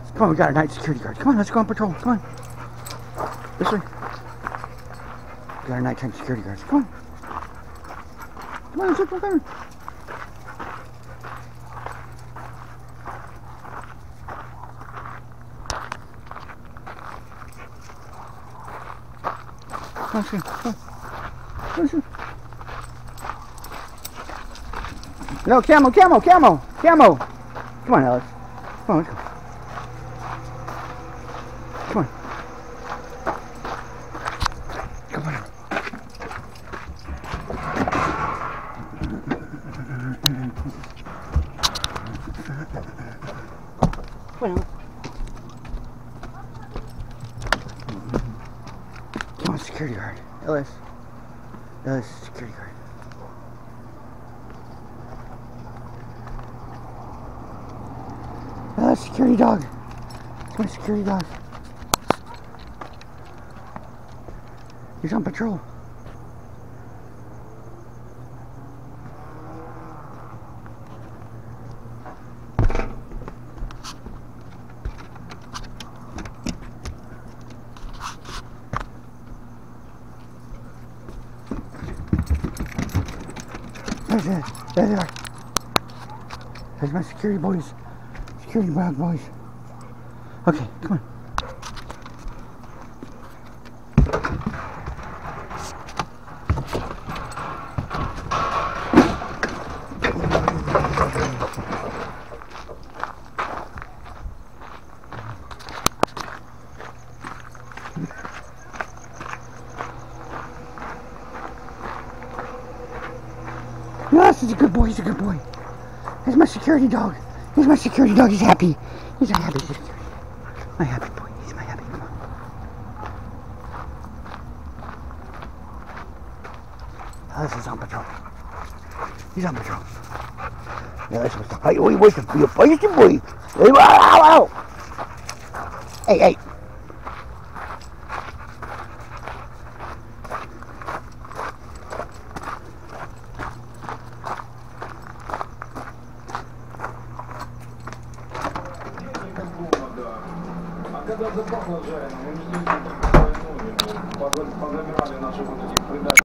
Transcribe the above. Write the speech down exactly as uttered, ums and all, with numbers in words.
Come on, we got a night security guard. Come on, let's go on patrol. Come on. This way. We got our nighttime security guards. Come on. Come on, let's look. Come on. Come on, let's go. Come on. Let's go. No, camo, camo, camo, camo. Come on, Ellis. Come on, let's go. Come on. Come on. Come on. Come on, security guard. Ellis. Ellis, security guard. Uh, security dog. It's my security dog. He's on patrol. There's it. There they are. There's my security boys. Security dog boys. Okay, come on. Yes, he's a good boy. He's a good boy. He's my security dog. He's my security dog. He's happy. He's a happy security. My happy boy. He's my happy. Come on. Alice is on patrol. He's on patrol. Yeah, that's what's up. Hey, wait, wait, wait, wait, wait, wait. Hey, ow, ow. Hey, hey. Когда запахло жареным, мы не погнали наши вот этих предателей.